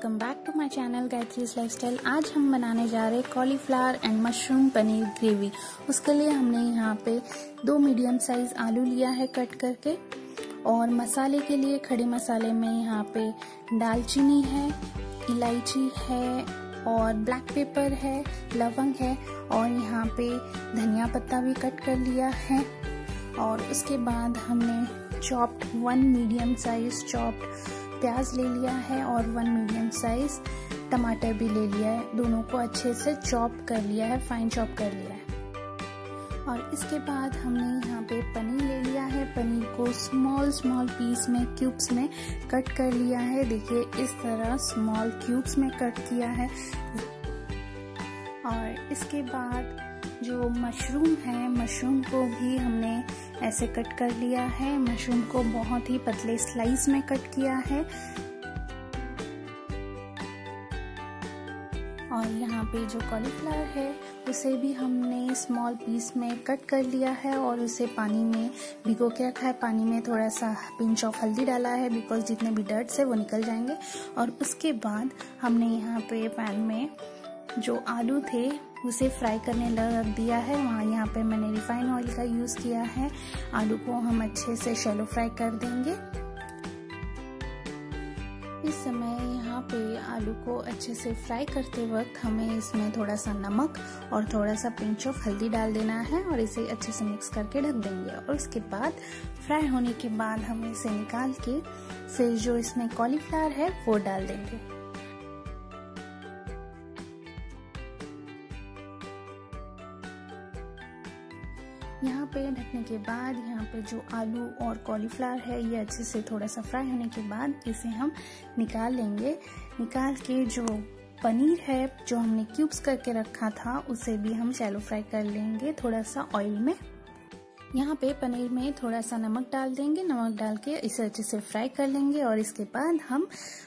Welcome back to my channel Gayatri's lifestyle. आज हम बनाने जा रहे हैं cauliflower and mushroom paneer gravy. उसके लिए हमने यहाँ पे 2 मीडियम साइज आलू लिया है कट करके, और मसाले के लिए खड़े मसाले में यहाँ पे दालचीनी है, इलायची है और ब्लैक पेपर है, लवंग है और यहाँ पे धनिया पत्ता भी कट कर लिया है। और उसके बाद हमने चॉप्ड 1 मीडियम साइज चॉप्ड प्याज ले लिया है और 1 मीडियम साइज टमाटर भी ले लिया है। दोनों को अच्छे से चॉप कर लिया है, फाइन चॉप कर लिया है। और इसके बाद हमने यहाँ पे पनीर ले लिया है। पनीर को स्मॉल पीस में क्यूब्स में कट कर लिया है। देखिए इस तरह स्मॉल क्यूब्स में कट किया है। और इसके बाद जो मशरूम है, मशरूम को भी हमने ऐसे कट कर लिया है। मशरूम को बहुत ही पतले स्लाइस में कट किया है। और यहाँ पे जो कॉलीफ्लावर है उसे भी हमने स्मॉल पीस में कट कर लिया है और उसे पानी में भिगो के रखा है। पानी में थोड़ा सा पिंच ऑफ हल्दी डाला है, बिकॉज जितने भी डर्ट्स है वो निकल जाएंगे। और उसके बाद हमने यहाँ पे पैन में जो आलू थे उसे फ्राई करने रख दिया है। यहाँ पे मैंने रिफाइन ऑयल का यूज किया है। आलू को हम अच्छे से शैलो फ्राई कर देंगे। इस समय यहाँ पे आलू को अच्छे से फ्राई करते वक्त हमें इसमें थोड़ा सा नमक और थोड़ा सा पिंच ऑफ हल्दी डाल देना है और इसे अच्छे से मिक्स करके ढक देंगे। और उसके बाद फ्राई होने के बाद हम इसे निकाल के फिर जो इसमें कॉलीफ्लावर है वो डाल देंगे। यहाँ पे ढकने के बाद यहाँ पे जो आलू और कॉलीफ्लावर है ये अच्छे से थोड़ा सा फ्राई होने के बाद इसे हम निकाल लेंगे। निकाल के जो पनीर है जो हमने क्यूब्स करके रखा था उसे भी हम शैलो फ्राई कर लेंगे थोड़ा सा ऑयल में। यहाँ पे पनीर में थोड़ा सा नमक डाल देंगे। नमक डाल के इसे अच्छे से फ्राई कर लेंगे और इसके बाद हम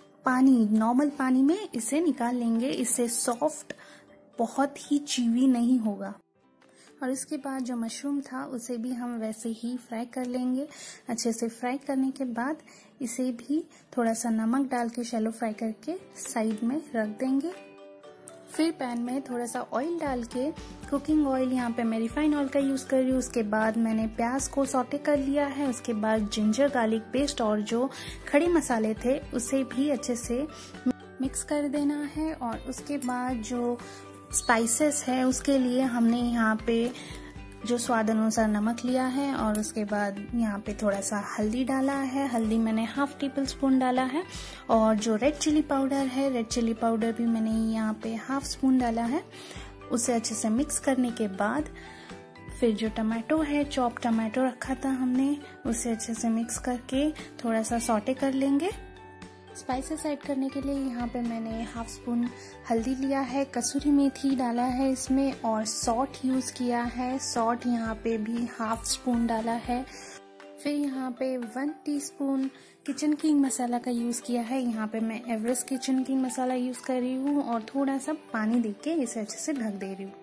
नॉर्मल पानी में इसे निकाल लेंगे। इससे सॉफ्ट, बहुत ही चीवी नहीं होगा। और इसके बाद जो मशरूम था उसे भी हम वैसे ही फ्राई कर लेंगे। अच्छे से फ्राई करने के बाद इसे भी थोड़ा सा नमक डाल के शैलो फ्राई करके साइड में रख देंगे। फिर पैन में थोड़ा सा ऑयल डाल के, कुकिंग ऑयल यहाँ पे मैं रिफाइन ऑयल का यूज कर रही हूँ। उसके बाद मैंने प्याज को सौटे कर लिया है। उसके बाद जिंजर गार्लिक पेस्ट और जो खड़े मसाले थे उसे भी अच्छे से मिक्स कर देना है। और उसके बाद जो स्पाइसेस है उसके लिए हमने यहाँ पे जो स्वाद अनुसार नमक लिया है और उसके बाद यहाँ पे थोड़ा सा हल्दी डाला है। हल्दी मैंने ½ टेबल स्पून डाला है। और जो रेड चिली पाउडर है, रेड चिली पाउडर भी मैंने यहाँ पे ½ स्पून डाला है। उसे अच्छे से मिक्स करने के बाद फिर जो टमाटो है, चॉप टमाटो रखा था हमने, उसे अच्छे से मिक्स करके थोड़ा सा सौटे कर लेंगे। स्पाइसेस ऐड करने के लिए यहाँ पे मैंने ½ स्पून हल्दी लिया है, कसूरी मेथी डाला है इसमें और सॉल्ट यूज किया है। सॉल्ट यहाँ पे भी ½ स्पून डाला है। फिर यहाँ पे 1 टीस्पून किचन किंग मसाला का यूज किया है। यहाँ पे मैं Everest kitchen king masala use कर रही हूँ और थोड़ा सा पानी देके इसे अच्छे से ढक दे रही हूँ।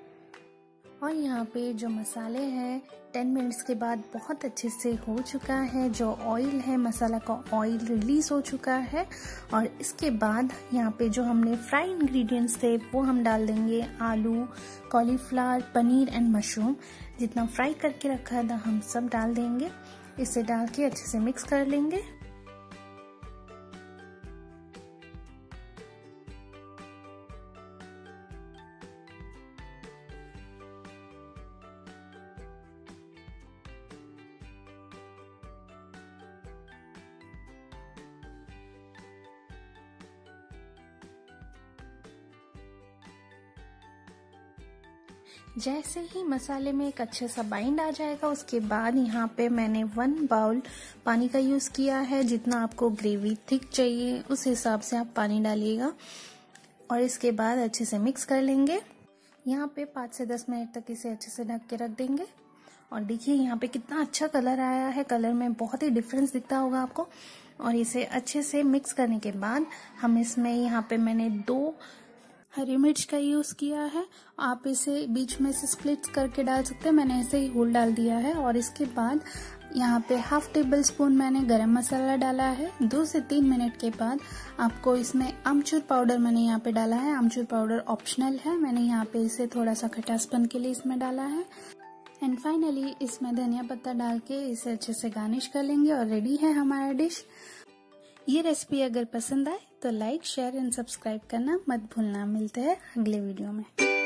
और यहाँ पे जो मसाले हैं 10 मिनट्स के बाद बहुत अच्छे से हो चुका है। जो ऑयल है, मसाला का ऑयल रिलीज हो चुका है। और इसके बाद यहाँ पे जो हमने फ्राई इंग्रेडिएंट्स थे वो हम डाल देंगे। आलू, कॉलीफ्लावर, पनीर एंड मशरूम जितना फ्राई करके रखा था हम सब डाल देंगे। इसे डाल के अच्छे से मिक्स कर लेंगे। जैसे ही मसाले में एक अच्छे सा बाइंड आ जाएगा उसके बाद यहाँ पे मैंने 1 बाउल पानी का यूज किया है। जितना आपको ग्रेवी थिक चाहिए उस हिसाब से आप पानी डालिएगा। और इसके बाद अच्छे से मिक्स कर लेंगे। यहाँ पे 5 से 10 मिनट तक इसे अच्छे से ढक के रख देंगे। और देखिए यहाँ पे कितना अच्छा कलर आया है। कलर में बहुत ही डिफरेंस दिखता होगा आपको। और इसे अच्छे से मिक्स करने के बाद हम इसमें यहाँ पे मैंने 2 हरी मिर्च का यूज किया है। आप इसे बीच में से स्प्लिट करके डाल सकते हैं। मैंने ऐसे ही होल डाल दिया है। और इसके बाद यहाँ पे हाफ टेबल स्पून मैंने गरम मसाला डाला है। 2 से 3 मिनट के बाद आपको इसमें आमचूर पाउडर मैंने यहाँ पे डाला है। आमचूर पाउडर ऑप्शनल है, मैंने यहाँ पे इसे थोड़ा सा खटासपन के लिए इसमें डाला है। एंड फाइनली इसमें धनिया पत्ता डाल के इसे अच्छे से गार्निश कर लेंगे और रेडी है हमारा डिश। ये रेसिपी अगर पसंद आए तो लाइक, शेयर एंड सब्सक्राइब करना मत भूलना। मिलते हैं अगले वीडियो में।